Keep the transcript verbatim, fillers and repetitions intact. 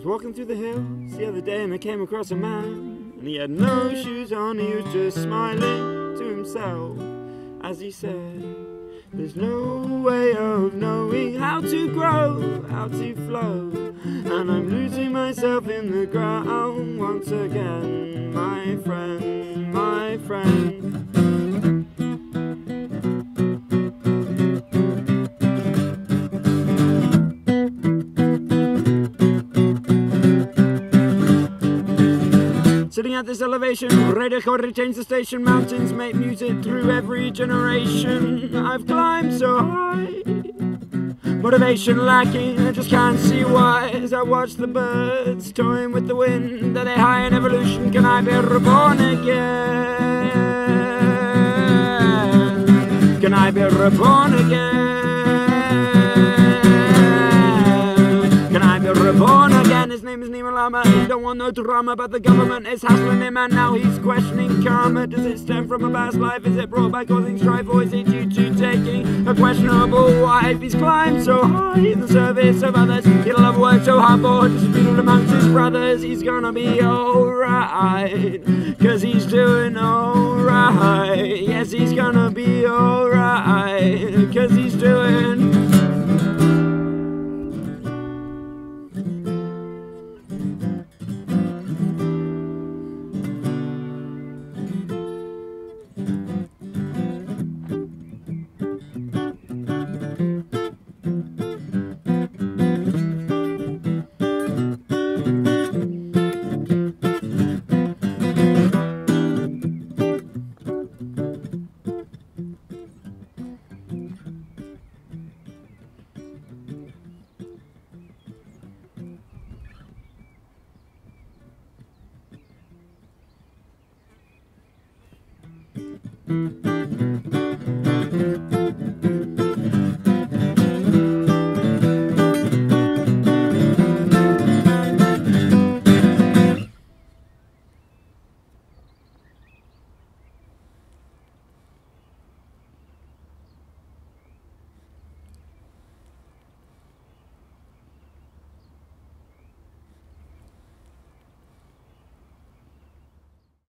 walking through the hills the other day and I came across a man, and he had no shoes on, he was just smiling to himself as he said, there's no way of knowing how to grow, how to flow, and I'm losing myself in the ground once again, my friend, my friend. Sitting at this elevation, radio recorder change the station. Mountains make music through every generation. I've climbed so high, motivation lacking, I just can't see why. As I watch the birds toying with the wind, are they high in evolution? Can I be reborn again? Can I be reborn again? Can I be reborn again? His name is Nima Lama. He don't want no drama, but the government is hassling him, and now he's questioning karma. Does it stem from a past life? Is it brought by causing strife, or is it due to taking a questionable wife? He's climbed so high in the service of others. He'll have worked so hard for disputed amongst his brothers. He's gonna be alright, cause he's doing alright. Yes, he's gonna be alright, cause he's doing. Thank you.